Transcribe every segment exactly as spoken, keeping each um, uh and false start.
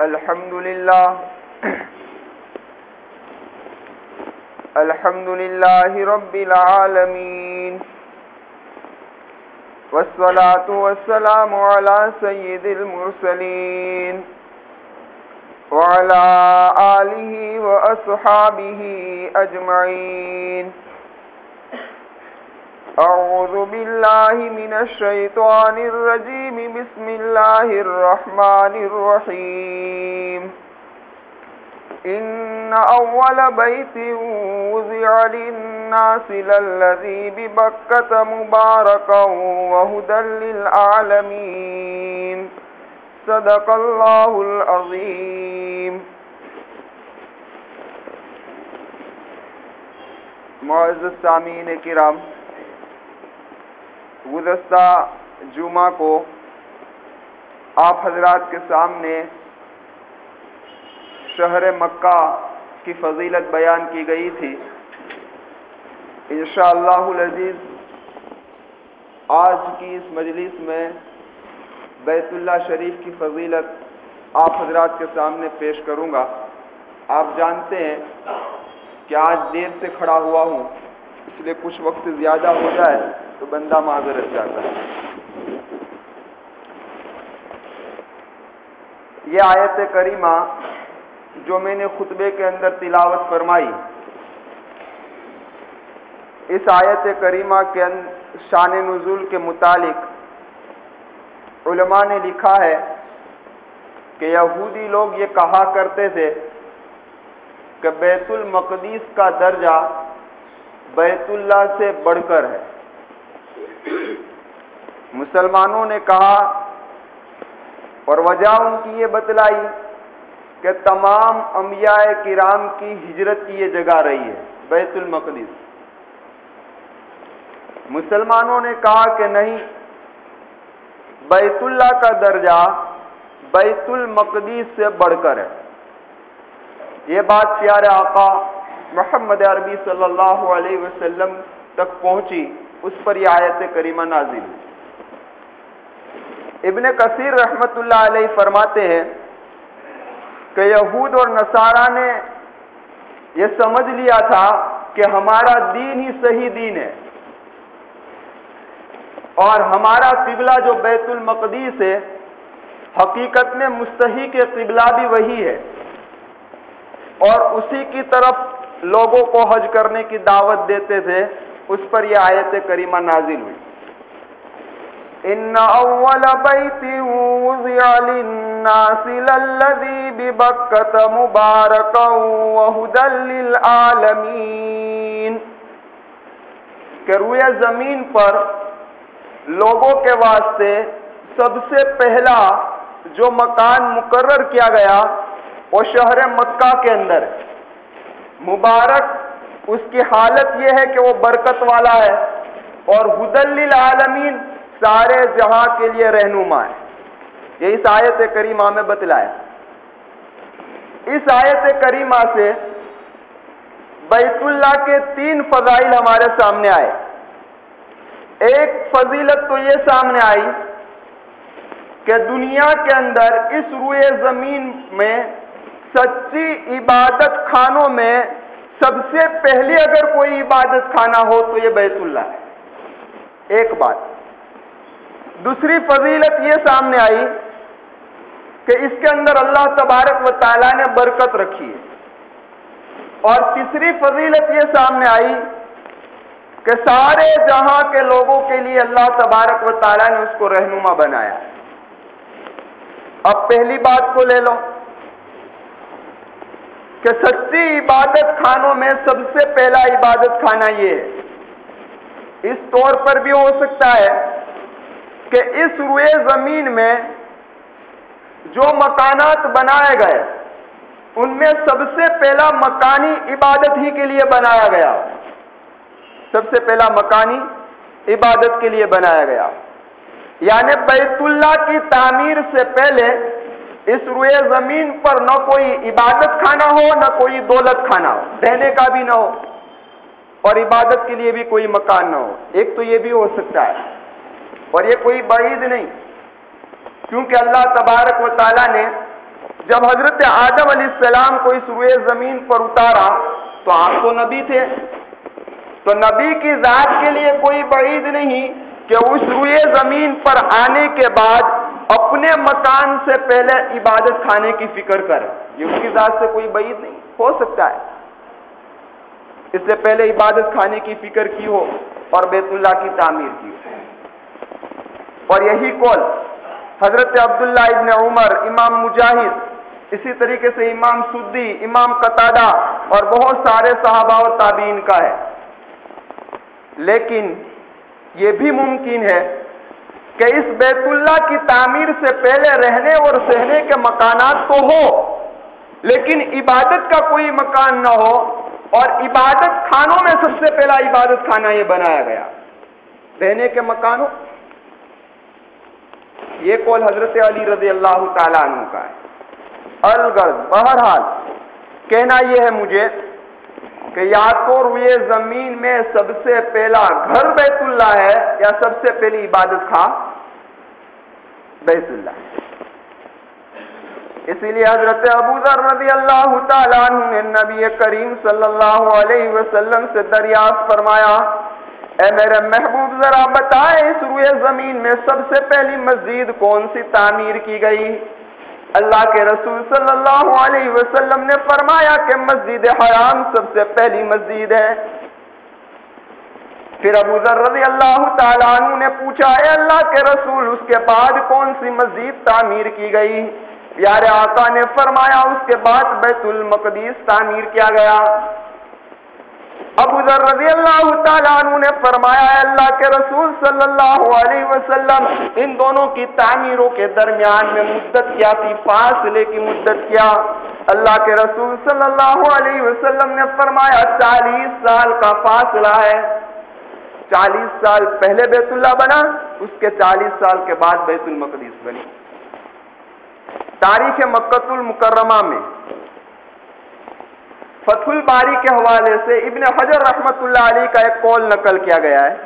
الحمد لله الحمد لله رب العالمين والصلاة والسلام على سيد المرسلين وعلى آله وأصحابه أجمعين. أعوذ بالله من الشيطان الرجيم. بسم الله الرحمن الرحيم. إن أول بيت وضع للناس للذي ببكة مباركا وهدى للعالمين. صدق الله العظيم. معزز سامعین کرام، گزشتہ جمعہ کو آپ حضرات کے سامنے شہر مکہ کی فضیلت بیان کی گئی تھی. انشاءاللہ العزیز آج کی اس مجلس میں بیت اللہ شریف کی فضیلت آپ حضرات کے سامنے پیش کروں گا. آپ جانتے ہیں کہ آج دیر سے کھڑا ہوا ہوں، اس لیے کچھ وقت زیادہ ہو جائے تو بندہ معذرت چاہتا ہے. یہ آیت کریمہ جو میں نے خطبے کے اندر تلاوت فرمائی، اس آیت کریمہ کے شان نزول کے متعلق علماء نے لکھا ہے کہ یہودی لوگ یہ کہا کرتے تھے کہ بیت المقدس کا درجہ بیت اللہ سے بڑھ کر ہے. مسلمانوں نے کہا اور وجہ ان کی یہ بتلائی کہ تمام انبیاء کرام کی ہجرت کی یہ جگہ رہی ہے بیت المقدس. مسلمانوں نے کہا کہ نہیں، بیت اللہ کا درجہ بیت المقدس سے بڑھ کر ہے. یہ بات پیارے آقا محمد عربی صلی اللہ علیہ وسلم تک پہنچی، اس پر یہ آیت کریمہ نازل ہوئی. ابن کثیر رحمت اللہ علیہ فرماتے ہیں کہ یہود اور نصارہ نے یہ سمجھ لیا تھا کہ ہمارا دین ہی صحیح دین ہے اور ہمارا قبلہ جو بیت المقدس ہے حقیقت میں مستحق قبلہ بھی وہی ہے، اور اسی کی طرف لوگوں کو حج کرنے کی دعوت دیتے تھے. اس پر یہ آیت کریمہ نازل ہوئی. ان اول بیت وضع للناس للذی ببکۃ مبارکا وہدی للعالمین، کہ روئے زمین پر لوگوں کے واسطے سب سے پہلا جو مکان مقرر کیا گیا وہ شہر مکہ کے اندر ہے. مبارک اس کی حالت یہ ہے کہ وہ برکت والا ہے، اور ہدی للعالمین سارے جہاں کے لیے رہنما ہے. یہ اس آیت کریمہ میں بتلایا. اس آیت کریمہ سے بیت اللہ کے تین فضائل ہمارے سامنے آئے. ایک فضیلت تو یہ سامنے آئی کہ دنیا کے اندر اس روئے زمین میں سچی عبادت خانوں میں سب سے پہلے اگر کوئی عبادت خانہ ہو تو یہ بیت اللہ ہے. ایک بات. دوسری فضیلت یہ سامنے آئی کہ اس کے اندر اللہ تبارک و تعالیٰ نے برکت رکھی ہے. اور تیسری فضیلت یہ سامنے آئی کہ سارے جہاں کے لوگوں کے لیے اللہ تبارک و تعالیٰ نے اس کو رہنما بنایا. اب پہلی بات کو لے لو کہ سچی عبادت خانوں میں سب سے پہلا عبادت خانہ یہ ہے. اس طور پر بھی ہو سکتا ہے کہ اس روئے زمین میں جو مکانات بنائے گئے ان میں سب سے پہلا مکانی عبادت ہی کے لیے بنایا گیا. سب سے پہلا مکانی عبادت کے لیے بنایا گیا. یعنی بیت اللہ کی تعمیر سے پہلے اس روئے زمین پر نہ کوئی عبادت خانہ ہو نہ کوئی دولت خانہ ہو، رہنے کا بھی نہ ہو اور عبادت کے لیے بھی کوئی مکان نہ ہو. ایک تو یہ بھی ہو سکتا ہے، اور یہ کوئی بعید نہیں، کیونکہ اللہ تبارک و تعالیٰ نے جب حضرت آدم علیہ السلام کو اس روئے زمین پر اتارا تو آپ تو نبی تھے، تو نبی کی ذات کے لیے کوئی بعید نہیں کہ اس روئے زمین پر آنے کے بعد اپنے مکان سے پہلے عبادت خانے کی فکر کرے، یہ اس کی ذات سے کوئی بعید نہیں ہو سکتا ہے۔ اس سے پہلے عبادت خانے کی فکر کی ہو اور بیت اللہ کی تعمیر کی ہو۔ اور یہی قول حضرت عبداللہ ابن عمر، امام مجاہد، اسی طریقے سے امام سدی، امام قتادہ اور بہت سارے صحابہ اور تابعین کا ہے۔ لیکن یہ بھی ممکن ہے کہ اس بیت اللہ کی تعمیر سے پہلے رہنے اور سہنے کے مکانات تو ہو، لیکن عبادت کا کوئی مکان نہ ہو، اور عبادت خانوں میں سب سے پہلا عبادت خانہ یہ بنایا گیا، رہنے کے مکانوں۔ یہ قول حضرت علی رضی اللہ تعالیٰ عنہ کا ہے۔ الغرض بہرحال کہنا یہ ہے مجھے کہ یا تو روئے زمین میں سب سے پہلا گھر بیت اللہ ہے یا سب سے پہلی عبادت خاں بیت اللہ ہے۔ اسی لیے حضرت ابو ذر رضی اللہ تعالیٰ عنہ نے نبی کریم صلی اللہ علیہ وسلم سے دریافت فرمایا، اے میرے محبوب ذرا بتائے اس روئے زمین میں سب سے پہلی مسجد کون سی تعمیر کی گئی؟ اللہ کے رسول صلی اللہ علیہ وسلم نے فرمایا کہ مسجد حرام سب سے پہلی مسجد ہے۔ پھر ابو ذر رضی اللہ تعالیٰ عنہ نے پوچھا، اے اللہ کے رسول اس کے بعد کون سی مسجد تعمیر کی گئی؟ پیارے آقا نے فرمایا اس کے بعد بیت المقدس تعمیر کیا گیا۔ ابو ذر رضی اللہ تعالیٰ عنہ نے فرمایا، اے اللہ کے رسول صلی اللہ علیہ وسلم ان دونوں کی تعمیروں کے درمیان میں مدت کیا تھی، فاصلے کی مدت کیا؟ اللہ کے رسول صلی اللہ علیہ وسلم نے فرمایا چالیس سال کا فاصلہ ہے۔ چالیس سال پہلے بیت اللہ بنا، اس کے چالیس سال کے بعد بیت المقدس بنی۔ تاریخ مکۃ المکرمہ میں فتح الباری کے حوالے سے ابن حجر رحمۃ اللہ علیہ کا ایک قول نقل کیا گیا ہے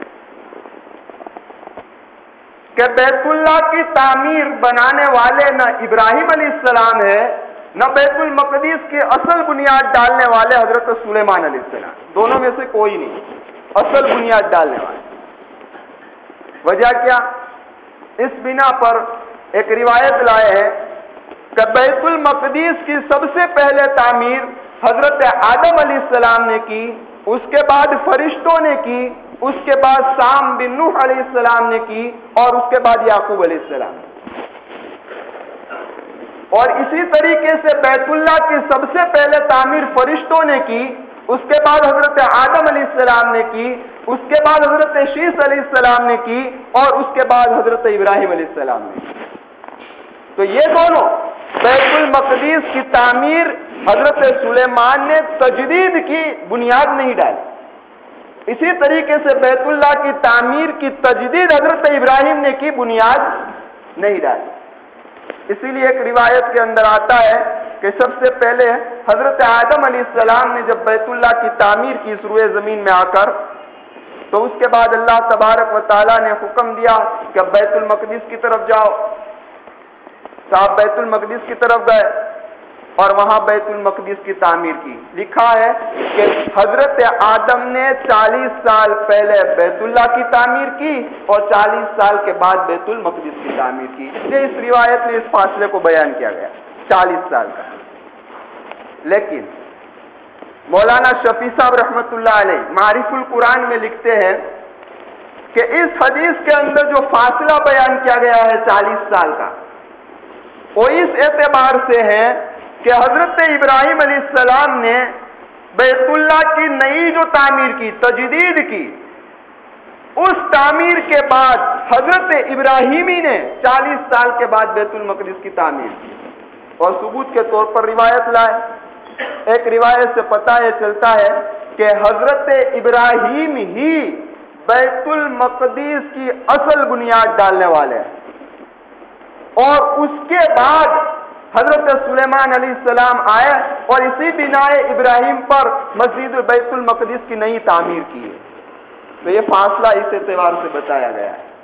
کہ بیت اللہ کی تعمیر بنانے والے نہ ابراہیم علیہ السلام ہے، نہ بیت المقدس کی اصل بنیاد ڈالنے والے حضرت سلیمان علیہ السلام، دونوں میں سے کوئی نہیں اصل بنیاد ڈالنے والے۔ وجہ کیا؟ اس بنا پر ایک روایت لائے ہیں کہ بیت المقدس کی سب سے پہلے تعمیر حضرت آدم علیہ السلام نے کی، اس کے بعد فرشتوں نے کی، اس کے بعد سام بن نوح علیہ السلام نے کی، اور اس کے بعد یعقوب علیہ السلام نے۔ اور اسی طریقے سے بیت اللہ کی سب سے پہلے تعمیر فرشتوں نے کی، اس کے بعد حضرت آدم علیہ السلام نے کی، اس کے بعد حضرت شیس علیہ السلام نے کی، اور اس کے بعد حضرت ابراہیم علیہ السلام نے کی۔ تو یہ دونوں بیت المقدس کی تعمیر حضرت سلیمان نے تجدید کی بنیاد نہیں ڈالی، اسی طریقے سے بیت اللہ کی تعمیر کی تجدید حضرت ابراہیم نے کی بنیاد نہیں ڈالی۔ اسی لیے ایک روایت کے اندر آتا ہے کہ سب سے پہلے حضرت آدم علیہ السلام نے جب بیت اللہ کی تعمیر کی اس روئے زمین میں آ کر، تو اس کے بعد اللہ تبارک و تعالیٰ نے حکم دیا کہ اب بیت المقدس کی طرف جاؤ۔ صاحب بیت المقدس کی طرف گئے اور وہاں بیت المقدس کی تعمیر کی۔ لکھا ہے کہ حضرت آدم نے چالیس سال پہلے بیت اللہ کی تعمیر کی اور چالیس سال کے بعد بیت المقدس کی تعمیر کی۔ اس لیے اس روایت میں اس فاصلے کو بیان کیا گیا، چالیس سال کا۔ لیکن مولانا شفیع صاحب رحمۃ اللہ علیہ معارف القرآن میں لکھتے ہیں کہ اس حدیث کے اندر جو فاصلہ بیان کیا گیا ہے چالیس سال کا، وہ اس اعتبار سے ہے کہ حضرت ابراہیم علیہ السلام نے بیت اللہ کی نئی جو تعمیر کی، تجدید کی، اس تعمیر کے بعد حضرت ابراہیمی نے چالیس سال کے بعد بیت المقدس کی تعمیر کی۔ اور ثبوت کے طور پر روایت لائے، ایک روایت سے پتہ یہ چلتا ہے کہ حضرت ابراہیم ہی بیت المقدس کی اصل بنیاد ڈالنے والے ہیں، اور اس کے بعد حضرت سلیمان علیہ السلام آئے اور اسی بنا ابراہیم پر مسجد بیت المقدس کی نئی تعمیر کی ہے۔ تو یہ فاصلہ اس اعتبار سے بتایا گیا ہے۔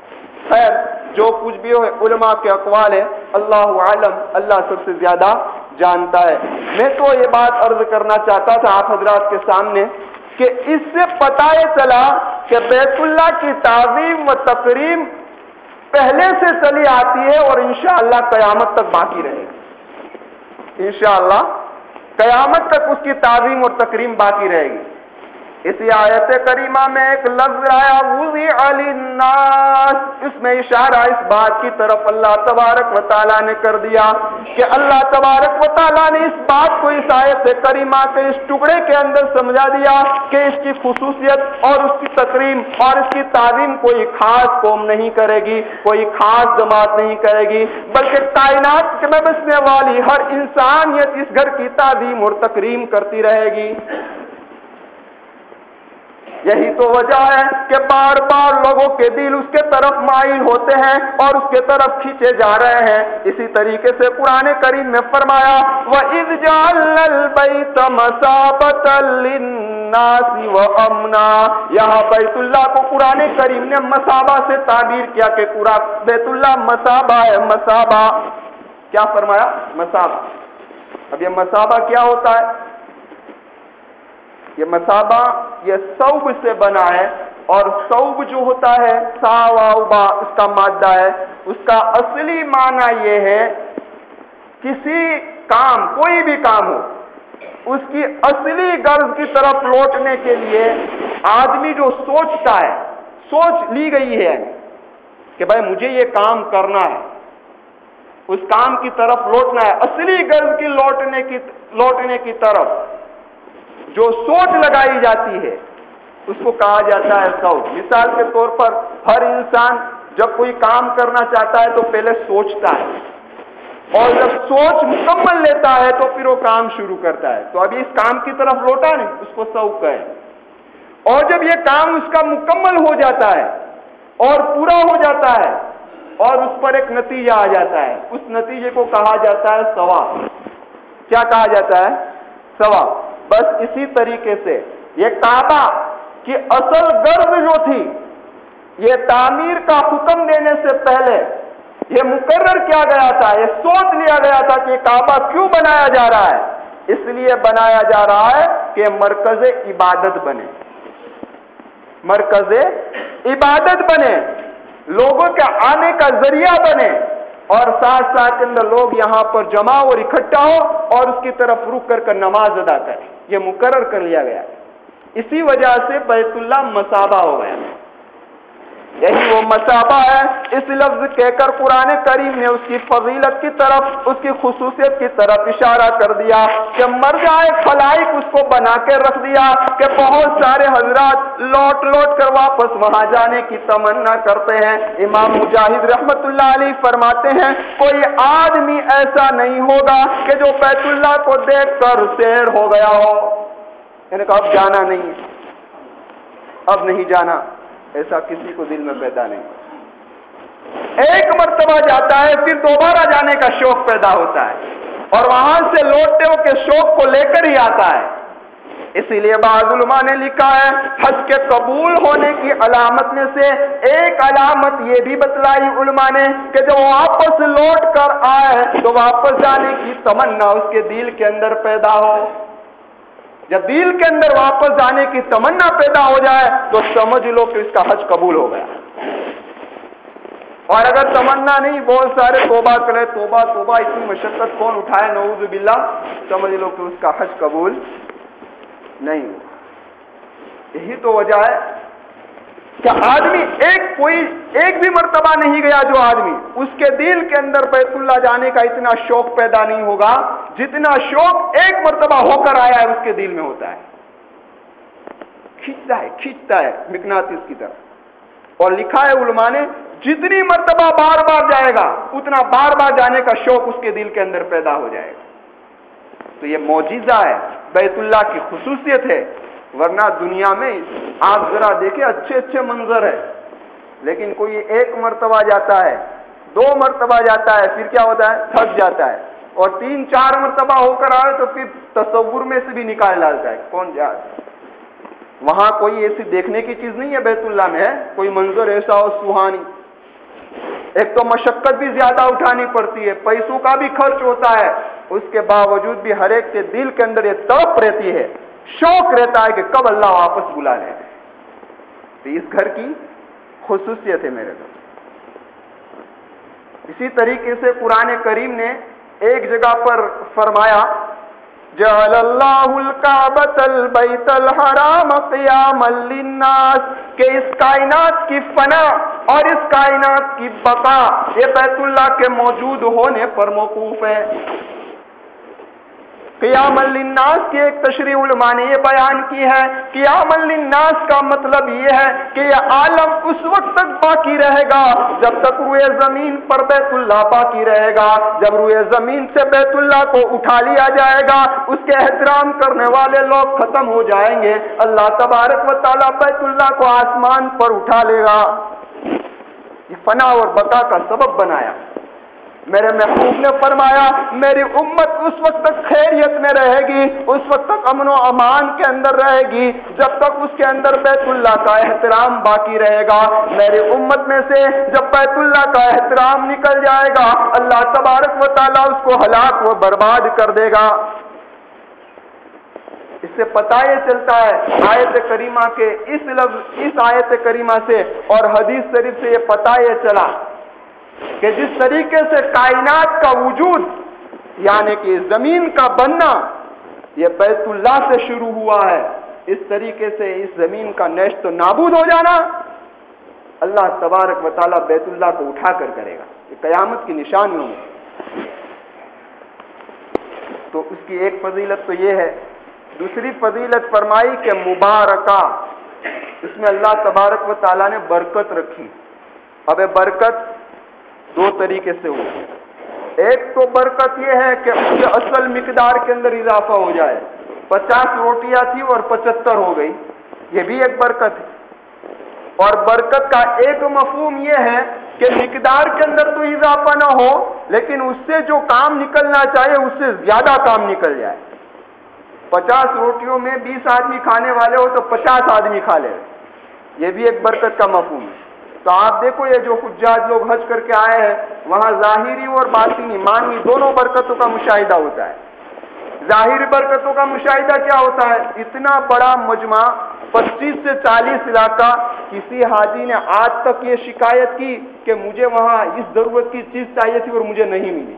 خیر جو کچھ بھی ہو علماء کے اقوال ہے، اللہ عالم، اللہ سب سے زیادہ جانتا ہے۔ میں تو یہ بات عرض کرنا چاہتا تھا آپ حضرات کے سامنے کہ اس سے پتہ یہ چلا کہ بیت اللہ کی تعظیم و تکریم پہلے سے چلی آتی ہے اور انشاءاللہ قیامت تک باقی رہے گی۔ انشاءاللہ قیامت تک اس کی تعظیم اور تکریم باقی رہے گی۔ اسی آیت کریمہ میں ایک لفظ آیا وضع للناس، اس میں اشارہ اس بات کی طرف اللہ تبارک و تعالیٰ نے کر دیا کہ اللہ تبارک و تعالیٰ نے اس بات کو اس آیت کریمہ کے اس ٹکڑے کے اندر سمجھا دیا کہ اس کی خصوصیت اور اس کی تکریم اور اس کی تعظیم کوئی خاص قوم نہیں کرے گی، کوئی خاص جماعت نہیں کرے گی، بلکہ کائنات میں بسنے والی ہر انسانیت اس گھر کی تعظیم اور تکریم کرتی رہے گی۔ یہی تو وجہ ہے کہ بار بار لوگوں کے دل اس کے طرف مائل ہوتے ہیں اور اس کے طرف کھینچے جا رہے ہیں۔ اسی طریقے سے قرآن کریم میں فرمایا وَإِذْ جَعَلْنَا الْبَيْتَ مَثَابَةً لِلنَّاسِ وَأَمْنًا، یہاں بیت اللہ کو قرآن کریم نے مثابہ سے تعبیر کیا کہ بیت اللہ مثابہ ہے۔ مثابہ کیا فرمایا؟ مثابہ۔ اب یہ مثابہ کیا ہوتا ہے؟ یہ مثابہ یہ ثوب سے بنا ہے، اور ثوب جو ہوتا ہے ساوا اس کا مادہ ہے، اس کا اصلی معنی یہ ہے کسی کام، کوئی بھی کام ہو، اس کی اصلی غرض کی طرف لوٹنے کے لیے آدمی جو سوچتا ہے، سوچ لی گئی ہے کہ بھائی مجھے یہ کام کرنا ہے، اس کام کی طرف لوٹنا ہے، اصلی غرض کی لوٹنے کی لوٹنے کی طرف جو سوچ لگائی جاتی ہے اس کو کہا جاتا ہے ثوب۔ مثال کے طور پر ہر انسان جب کوئی کام کرنا چاہتا ہے تو پہلے سوچتا ہے، اور جب سوچ مکمل لیتا ہے تو پھر وہ کام شروع کرتا ہے۔ تو ابھی اس کام کی طرف لوٹا نہیں، اس کو ثوب کہے، اور جب یہ کام اس کا مکمل ہو جاتا ہے اور پورا ہو جاتا ہے اور اس پر ایک نتیجہ آ جاتا ہے، اس نتیجے کو کہا جاتا ہے ثواب۔ کیا کہا جاتا ہے؟ ثواب۔ بس اسی طریقے سے یہ کعبہ کی اصل غرض جو تھی، یہ تعمیر کا حکم دینے سے پہلے یہ مقرر کیا گیا تھا، یہ سوچ لیا گیا تھا کہ کعبہ کیوں بنایا جا رہا ہے؟ اس لیے بنایا جا رہا ہے کہ مرکز عبادت بنے، مرکز عبادت بنے، لوگوں کے آنے کا ذریعہ بنے، اور ساتھ ساتھ اندر لوگ یہاں پر جمع اور اکٹھا ہو اور اس کی طرف رک کر کر نماز ادا کریں۔ یہ مقرر کر لیا گیا، اسی وجہ سے بیت اللہ مثابہ ہو گیا۔ یہی وہ مثابہ ہے، اس لفظ کہہ کر قرآن کریم نے اس کی فضیلت کی طرف، اس کی خصوصیت کی طرف اشارہ کر دیا کہ مرجع خلائق اس کو بنا کے رکھ دیا کہ بہت سارے حضرات لوٹ لوٹ کر واپس وہاں جانے کی تمنا کرتے ہیں۔ امام مجاہد رحمت اللہ علیہ فرماتے ہیں کوئی آدمی ایسا نہیں ہوگا کہ جو بیت اللہ کو دیکھ کر سیر ہو گیا ہو، یعنی کہ اب جانا نہیں ہے، اب نہیں جانا، ایسا کسی کو دل میں پیدا نہیں۔ ایک مرتبہ جاتا ہے پھر دوبارہ جانے کا شوق پیدا ہوتا ہے، اور وہاں سے لوٹتے ہو کے شوق کو لے کر ہی آتا ہے۔ اسی لیے بعض علماء نے لکھا ہے حج کے قبول ہونے کی علامت میں سے ایک علامت یہ بھی بتلائی علماء نے کہ جب واپس لوٹ کر آئے تو واپس جانے کی تمنا اس کے دل کے اندر پیدا ہو۔ جب دل کے اندر واپس جانے کی تمنا پیدا ہو جائے تو سمجھ لو کہ اس کا حج قبول ہو گیا، اور اگر تمنا نہیں، بہت سارے توبہ کرے، توبہ توبہ اتنی مشقت کون اٹھائے، نعوذ باللہ، سمجھ لو کہ اس کا حج قبول نہیں ہوا۔ یہی تو وجہ ہے کہ آدمی ایک کوئی ایک بھی مرتبہ نہیں گیا جو آدمی، اس کے دل کے اندر بیت اللہ جانے کا اتنا شوق پیدا نہیں ہوگا جتنا شوق ایک مرتبہ ہو کر آیا ہے اس کے دل میں ہوتا ہے، کھینچتا ہے کھینچتا ہے مقناطیس کی طرف۔ اور لکھا ہے علماء نے جتنی مرتبہ بار بار جائے گا اتنا بار بار جانے کا شوق اس کے دل کے اندر پیدا ہو جائے گا۔ تو یہ معجزہ ہے، بیت اللہ کی خصوصیت ہے، ورنہ دنیا میں آپ ذرا دیکھیں اچھے اچھے منظر ہے، لیکن کوئی ایک مرتبہ جاتا ہے، دو مرتبہ جاتا ہے، پھر کیا ہوتا ہے، تھک جاتا ہے، اور تین چار مرتبہ ہو کر آئے تو پھر تصور میں سے بھی نکال ڈالتا ہے کون جائے۔ وہاں کوئی ایسی دیکھنے کی چیز نہیں ہے بیت اللہ میں، ہے کوئی منظر ایسا ہو سہانی، ایک تو مشقت بھی زیادہ اٹھانی پڑتی ہے، پیسوں کا بھی خرچ ہوتا ہے، اس کے باوجود بھی ہر ایک کے دل کے اندر یہ تڑپ رہتی ہے، شوق رہتا ہے کہ کب اللہ واپس بلا لے۔ تو اس گھر کی خصوصیت ہے میرے گھر۔ اسی طریقے سے قرآن کریم نے ایک جگہ پر فرمایا جعل اللہ الکعبۃ البیت الحرام قیاما للناس، کہ اس کائنات کی فنا اور اس کائنات کی بقا یہ بیت اللہ کے موجود ہونے پر موقوف ہے۔ قیام للناس کی ایک تشریح علماء نے یہ بیان کی ہے، قیام للناس کا مطلب یہ ہے کہ یہ عالم اس وقت تک باقی رہے گا جب تک روئے زمین پر بیت اللہ باقی رہے گا۔ جب روئے زمین سے بیت اللہ کو اٹھا لیا جائے گا، اس کے احترام کرنے والے لوگ ختم ہو جائیں گے، اللہ تبارک و تعالیٰ بیت اللہ کو آسمان پر اٹھا لے گا۔ یہ فنا اور بقا کا سبب بنایا۔ میرے محبوب نے فرمایا میری امت اس وقت تک خیریت میں رہے گی، اس وقت تک امن و امان کے اندر رہے گی جب تک اس کے اندر بیت اللہ کا احترام باقی رہے گا۔ میری امت میں سے جب بیت اللہ کا احترام نکل جائے گا، اللہ تبارک و تعالیٰ اس کو ہلاک و برباد کر دے گا۔ اس سے پتہ یہ چلتا ہے آیت کریمہ کے اس لفظ اس آیت کریمہ سے اور حدیث شریف سے یہ پتہ یہ چلا کہ جس طریقے سے کائنات کا وجود یعنی کہ زمین کا بننا یہ بیت اللہ سے شروع ہوا ہے، اس طریقے سے اس زمین کا نیست و نابود ہو جانا اللہ تبارک و تعالیٰ بیت اللہ کو اٹھا کر کرے گا۔ یہ قیامت کی نشانیوں میں تو اس کی ایک فضیلت تو یہ ہے۔ دوسری فضیلت فرمائی کہ مبارکہ، اس میں اللہ تبارک و تعالیٰ نے برکت رکھی۔ اب برکت دو طریقے سے ہوئی، ایک تو برکت یہ ہے کہ اس کے اصل مقدار کے اندر اضافہ ہو جائے، پچاس روٹیاں تھی اور پچہتر ہو گئی، یہ بھی ایک برکت ہے۔ اور برکت کا ایک مفہوم یہ ہے کہ مقدار کے اندر تو اضافہ نہ ہو لیکن اس سے جو کام نکلنا چاہیے اس سے زیادہ کام نکل جائے۔ پچاس روٹیوں میں بیس آدمی کھانے والے ہو تو پچاس آدمی کھا لے، یہ بھی ایک برکت کا مفہوم ہے۔ تو آپ دیکھو یہ جو حجاج لوگ حج کر کے آئے ہیں وہاں ظاہری اور باطنی مانوی دونوں برکتوں کا مشاہدہ ہوتا ہے۔ ظاہری برکتوں کا مشاہدہ کیا ہوتا ہے؟ اتنا بڑا مجمع پچیس سے چالیس علاقہ، کسی حاجی نے آج تک یہ شکایت کی کہ مجھے وہاں اس ضرورت کی چیز چاہیے تھی اور مجھے نہیں ملی،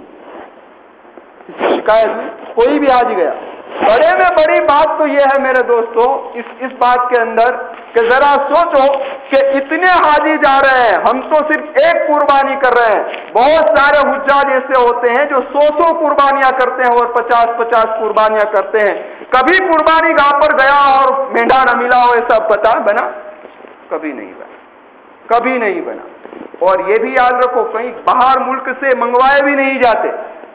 اس کی شکایت میں کوئی بھی حاجی گیا۔ بڑے میں بڑی بات تو یہ ہے میرے دوستو اس اس بات کے اندر کہ ذرا سوچو کہ اتنے حاجی جا رہے ہیں، ہم تو صرف ایک قربانی کر رہے ہیں، بہت سارے حجاج ایسے ہوتے ہیں جو سو سو قربانیاں کرتے ہیں اور پچاس پچاس قربانیاں کرتے ہیں۔ کبھی قربانی گاہ پر گیا اور مینڈا نہ ملا ہو ایسا پتا بنا؟ کبھی نہیں بنا، کبھی نہیں بنا۔ اور یہ بھی یاد رکھو کہیں باہر ملک سے منگوائے بھی نہیں جاتے،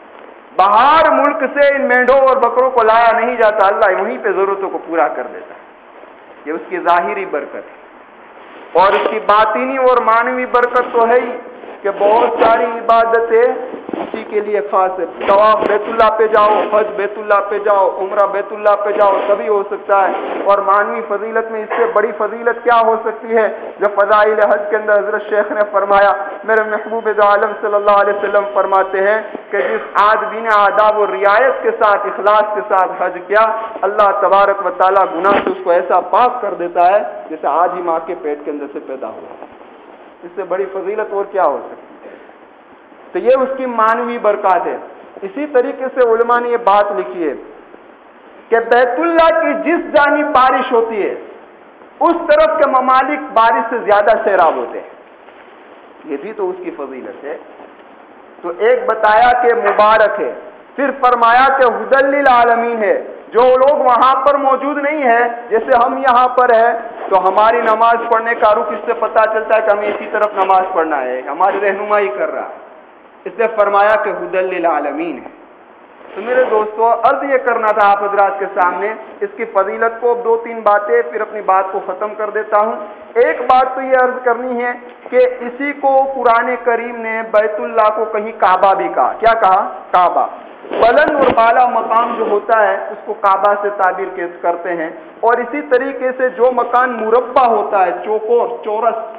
باہر ملک سے ان مینڈوں اور بکروں کو لایا نہیں جاتا، اللہ وہیں پہ ضرورتوں کو پورا کر دیتا ہے۔ یہ اس کی ظاہری برکت ہے۔ اور اس کی باطینی اور معنوی برکت تو ہے ہی کہ بہت ساری عبادتیں اسی کے لیے خاص ہے۔ طواف بیت اللہ پہ جاؤ، حج بیت اللہ پہ جاؤ، عمرہ بیت اللہ پہ جاؤ، تبھی ہو سکتا ہے۔ اور معنوی فضیلت میں اس سے بڑی فضیلت کیا ہو سکتی ہے جو فضائل حج کے اندر حضرت شیخ نے فرمایا، میرے محبوب عالم صلی اللہ علیہ وسلم فرماتے ہیں کہ جس آدمی نے آداب و رعایت کے ساتھ اخلاص کے ساتھ حج کیا، اللہ تبارک و تعالیٰ گناہ سے اس کو ایسا پاک کر دیتا ہے جیسے آج ہی ماں کے پیٹ کے اندر سے پیدا ہوا۔ اس سے بڑی فضیلت اور کیا ہو سکتی ہے؟ تو یہ اس کی معنوی برکات ہے۔ اسی طریقے سے علماء نے یہ بات لکھی ہے کہ بیت اللہ کی جس جانب بارش ہوتی ہے اس طرف کے ممالک بارش سے زیادہ سیراب ہوتے ہیں، یہ بھی تو اس کی فضیلت ہے۔ تو ایک بتایا کہ مبارک ہے، پھر فرمایا کہ ہدی للعالمین ہے۔ جو لوگ وہاں پر موجود نہیں ہیں جیسے ہم یہاں پر ہیں تو ہماری نماز پڑھنے کا رخ اس سے پتہ چلتا ہے کہ ہمیں اسی طرف نماز پڑھنا ہے، ہماری رہنمائی کر رہا ہے، اس نے فرمایا کہ ہدی للعالمین ہے۔ تو میرے دوستو عرض یہ کرنا تھا آپ حضرات کے سامنے اس کی فضیلت کو، دو تین باتیں پھر اپنی بات کو ختم کر دیتا ہوں۔ ایک بات تو یہ عرض کرنی ہے کہ اسی کو قرآن کریم نے بیت اللہ کو کہیں کعبہ بھی کہا۔ کیا کہا؟ کعبہ۔ بلند اور بالا مقام جو ہوتا ہے اس کو کعبہ سے تعبیر کرتے ہیں۔ اور اسی طریقے سے جو مکان مربع ہوتا ہے، چوکور چورس،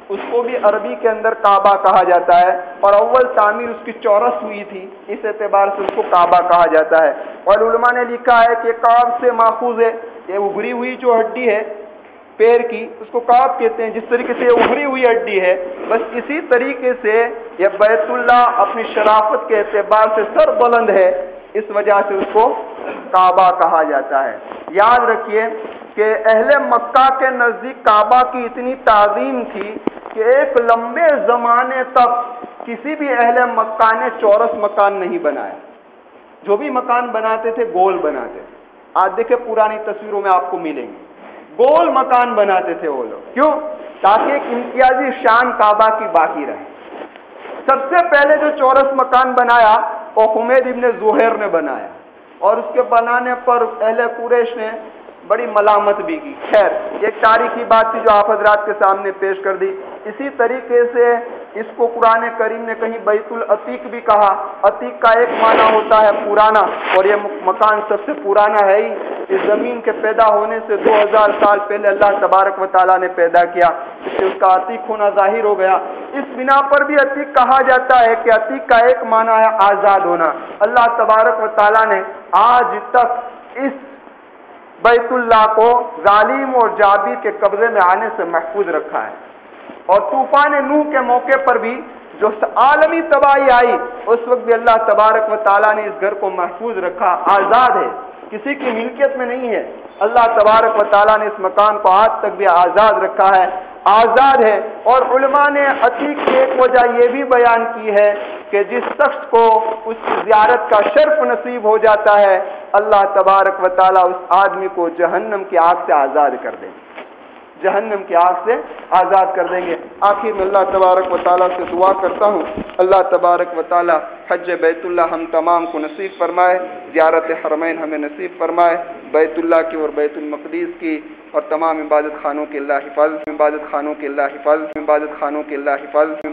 اس کو بھی عربی کے اندر کعبہ کہا جاتا ہے، اور اول تعمیر اس کی چورس ہوئی تھی، اس اعتبار سے اس کو کعبہ کہا جاتا ہے۔ اور علماء نے لکھا ہے کہ کعب سے ماخوذ ہے، یہ ابھری ہوئی جو ہڈی ہے پیر کی، اس کو کعب کہتے ہیں۔ جس طریقے سے یہ ابھری ہوئی ہڈی ہے، بس اسی طریقے سے یہ بیت اللہ اپنی شرافت کے اعتبار سے سر بلند ہے، اس وجہ سے اس کو کعبہ کہا جاتا ہے۔ یاد رکھیے کہ اہل مکہ کے نزدیک کعبہ کی اتنی تعظیم تھی کہ ایک لمبے زمانے تک کسی بھی اہل مکہ نے چورس مکان نہیں بنایا، جو بھی مکان بناتے تھے گول بناتے تھے۔ آج دیکھیں پرانی تصویروں میں آپ کو ملیں گے گول مکان بناتے تھے وہ لوگ، کیوں؟ تاکہ ایک امتیازی شان کعبہ کی باقی رہے۔ سب سے پہلے جو چورس مکان بنایا وہ حمید ابن زہیر نے بنایا، اور اس کے بنانے پر اہل قریش نے بڑی ملامت بھی کی۔ خیر، یہ ایک تاریخی بات تھی جو آپ حضرات کے سامنے پیش کر دی۔ اسی طریقے سے اس کو قرآن کریم نے کہیں بیت العتیق بھی کہا۔ عتیق کا ایک معنی ہوتا ہے پرانا، اور یہ مکان سب سے پرانا ہے ہی۔ اس زمین کے پیدا ہونے سے دو ہزار سال پہلے اللہ تبارک و تعالیٰ نے پیدا کیا، اس سے اس کا عتیق ہونا ظاہر ہو گیا۔ اس بنا پر بھی عتیق کہا جاتا ہے کہ عتیق کا ایک معنی ہے آزاد ہونا۔ اللہ تبارک و تعالیٰ نے آج تک اس بیت اللہ کو ظالم اور جابر کے قبضے میں آنے سے محفوظ رکھا ہے۔ اور طوفان نوح کے موقع پر بھی جو عالمی تباہی آئی، اس وقت بھی اللہ تبارک و تعالیٰ نے اس گھر کو محفوظ رکھا، آزاد ہے، کسی کی ملکیت میں نہیں ہے۔ اللہ تبارک و تعالیٰ نے اس مکان کو آج تک بھی آزاد رکھا ہے، آزاد ہے۔ اور علماء نے عتیق کی ایک وجہ یہ بھی بیان کی ہے کہ جس شخص کو اس کی زیارت کا شرف نصیب ہو جاتا ہے، اللہ تبارک و تعالیٰ اس آدمی کو جہنم کی آگ سے آزاد کر دیں گے، جہنم کی آگ سے آزاد کر دیں گے۔ آخر میں اللہ تبارک و تعالیٰ سے دعا کرتا ہوں، اللہ تبارک و تعالیٰ حج بیت اللہ ہم تمام کو نصیب فرمائے، زیارت حرمین ہمیں نصیب فرمائے، بیت اللہ کی اور بیت المقدس کی اور تمام عبادت خانوں کے اللہ حفاظت، عبادت خانوں کے اللہ حفاظت، عبادت خانوں کے اللہ حفاظت۔